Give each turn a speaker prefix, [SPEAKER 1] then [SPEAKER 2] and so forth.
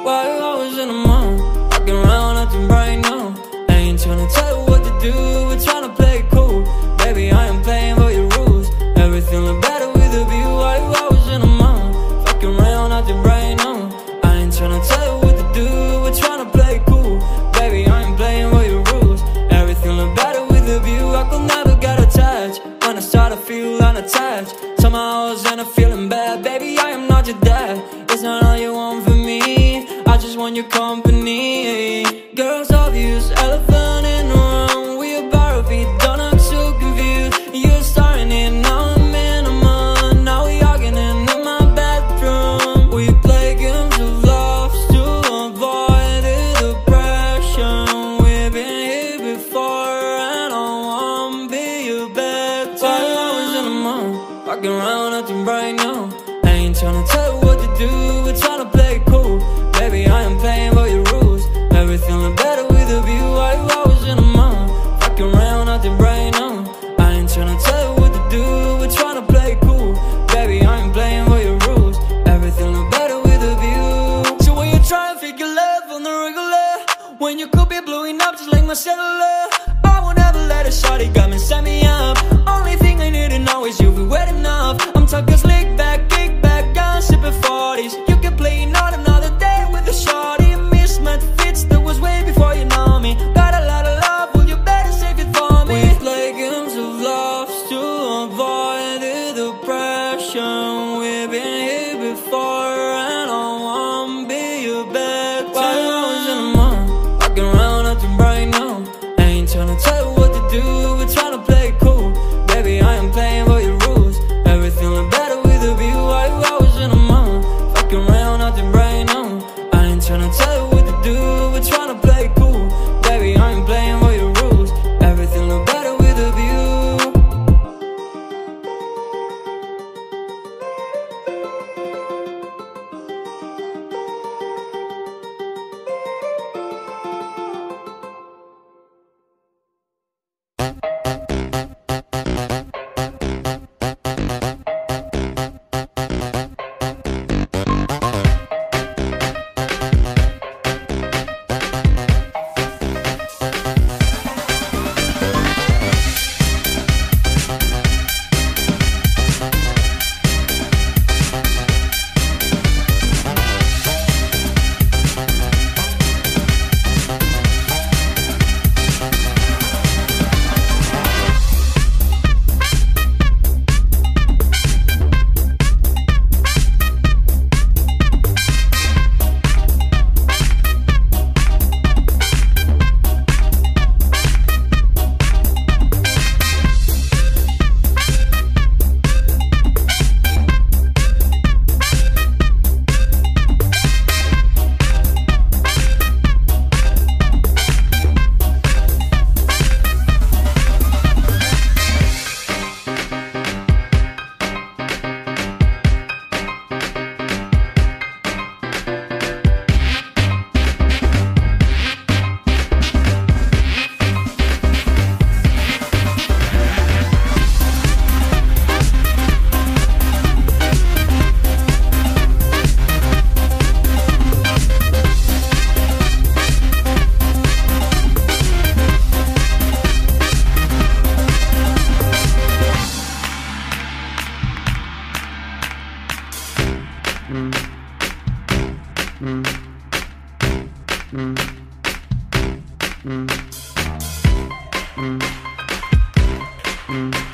[SPEAKER 1] Why you always in the mood? Walking around acting right now. I ain't tryna tell you what to do, we're tryna play it cool. Baby, I am playing by your rules. Everything look better with a view. Why you always in the mood? Fucking around acting right now. I ain't tryna tell you what to do, we're tryna play it cool. Baby, I ain't playing by your rules. Everything look better with a view. I could never get attached. When I start to feel unattached, somehow I was in a feeling bad. Baby, I am not your dad. It's not all you want from me, I just want your company. Girls obvious, elephant in the room. We about feet, don't act so confused. You're starting it, now I'm in a mood. Now we arguing in my bedroom. We play games of love to avoid the depression. We've been here before and I won't be your bed. Why you always in the mood? Walking around acting right now. I ain't tryna tell you what to do, we're tryna play it cool. Baby, I am playing by your rules. Everything look better with a view. Why you always in the mood? Fucking around acting right now. I ain't tryna tell you what to do, we're tryna play it cool. Baby, I ain't playing by your rules. Everything look better with a view. So when you try and figure love on the regular, when you could be blowing up just like my cellular, I won't ever let a shawty come and set me up. Only thing I need to know is you'll be wet enough. I'm talking slick back, kick back, gun sipping 40s. You can play not another day with a shawty. Mismatch fits, that was way before you know me. Got a lot of love, well you better save it for me. We play games of love to avoid the depression. We've been here before and I won't be your bed. Why you always in the mood? Walking around acting right now. I ain't tryna tell you what to do, we're tryna play it cool. Baby, I am playing by your rules. Everything look better with a view. Why you always in the mood? Fucking around acting right now. I ain't tryna tell you what to do, we're tryna play it cool. Baby, I ain't playing by your rules. Everything look better with a view.
[SPEAKER 2] Mm.